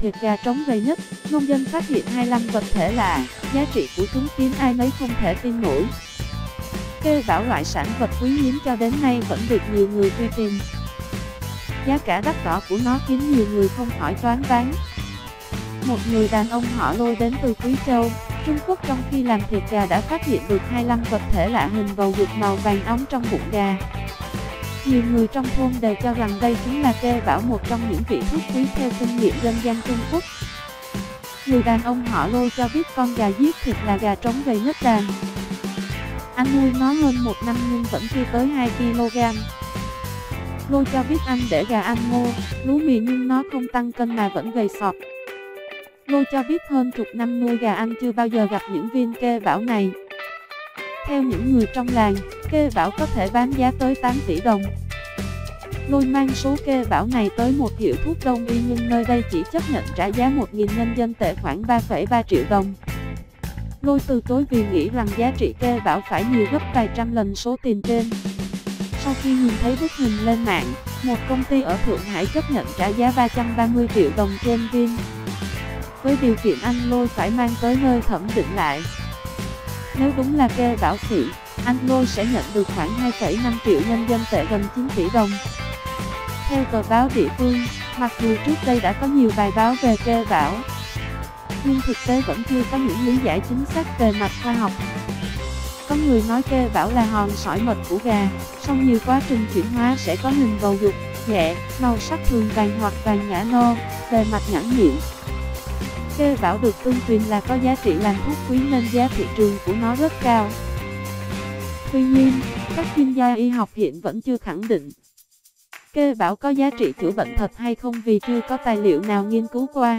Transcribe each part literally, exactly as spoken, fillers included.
thịt gà trống gầy nhất, nông dân phát hiện hai mươi lăm vật thể lạ, giá trị của chúng khiến ai nấy không thể tin nổi. Kê bảo loại sản vật quý hiếm cho đến nay vẫn được nhiều người truy tìm. Giá cả đắt đỏ của nó khiến nhiều người không khỏi choáng váng. Một người đàn ông họ Lôi đến từ Quý Châu, Trung Quốc trong khi làm thịt gà đã phát hiện được hai mươi lăm vật thể lạ hình bầu dục màu vàng óng trong bụng gà. Nhiều người trong thôn đều cho rằng đây chính là kê bảo, một trong những vị thuốc quý theo kinh nghiệm dân gian Trung Quốc. Người đàn ông họ Lôi cho biết con gà giết thịt là gà trống gầy nhất đàn. Anh nuôi nó hơn một năm nhưng vẫn chưa tới hai ki lô gam. Lôi cho biết anh để gà ăn ngô, lúa mì nhưng nó không tăng cân mà vẫn gầy sọt. Lôi cho biết hơn chục năm nuôi gà anh chưa bao giờ gặp những viên kê bảo này. Theo những người trong làng, kê bảo có thể bán giá tới tám tỷ đồng. Lôi mang số kê bảo này tới một hiệu thuốc đông y nhưng nơi đây chỉ chấp nhận trả giá một nghìn nhân dân tệ khoảng ba phẩy ba triệu đồng. Lôi từ chối vì nghĩ rằng giá trị kê bảo phải nhiều gấp vài trăm lần số tiền trên. Sau khi nhìn thấy bức hình lên mạng, một công ty ở Thượng Hải chấp nhận trả giá ba trăm ba mươi triệu đồng trên viên. Với điều kiện anh Lôi phải mang tới nơi thẩm định lại. Nếu đúng là kê bảo xịn, anh Lôi sẽ nhận được khoảng hai phẩy năm triệu nhân dân tệ, gần chín tỷ đồng. Theo tờ báo địa phương, mặc dù trước đây đã có nhiều bài báo về kê bảo, nhưng thực tế vẫn chưa có những lý giải chính xác về mặt khoa học. Có người nói kê bảo là hòn sỏi mật của gà, song nhiều quá trình chuyển hóa sẽ có hình bầu dục, nhẹ, màu sắc thường vàng hoặc vàng ngã no, bề mặt nhẵn nhịn. Kê bảo được tương truyền là có giá trị làm thuốc quý nên giá thị trường của nó rất cao. Tuy nhiên, các chuyên gia y học hiện vẫn chưa khẳng định kê bảo có giá trị chữa bệnh thật hay không vì chưa có tài liệu nào nghiên cứu qua.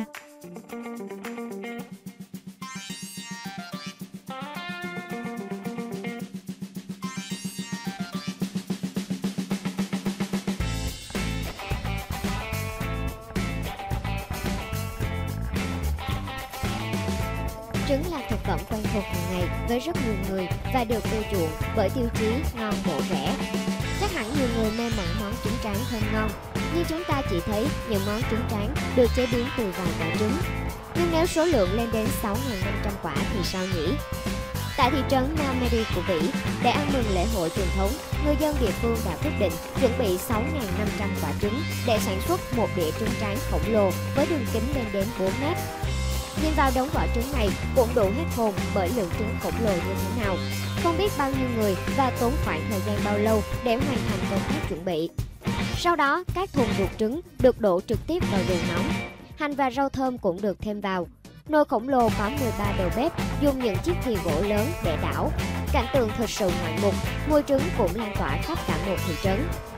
Trứng là thực phẩm quen thuộc hàng ngày với rất nhiều người và được ưa chuộng bởi tiêu chí ngon bổ rẻ. Chắc hẳn nhiều người mê mẩn món trứng tráng thơm ngon, nhưng chúng ta chỉ thấy những món trứng tráng được chế biến từ vài quả trứng. Nhưng nếu số lượng lên đến sáu nghìn năm trăm quả thì sao nhỉ? Tại thị trấn Naumedi của Bỉ, để ăn mừng lễ hội truyền thống, người dân địa phương đã quyết định chuẩn bị sáu nghìn năm trăm quả trứng để sản xuất một đĩa trứng tráng khổng lồ với đường kính lên đến bốn mét. Nhìn vào đống vỏ trứng này cũng đủ hết hồn bởi lượng trứng khổng lồ như thế nào. Không biết bao nhiêu người và tốn khoảng thời gian bao lâu để hoàn thành công tác chuẩn bị. Sau đó, các thùng ruột trứng được đổ trực tiếp vào đường nóng. Hành và rau thơm cũng được thêm vào. Nồi khổng lồ có mười ba đầu bếp dùng những chiếc thìa gỗ lớn để đảo. Cảnh tượng thực sự ngoạn mục, mùi trứng cũng lan tỏa khắp cả một thị trấn.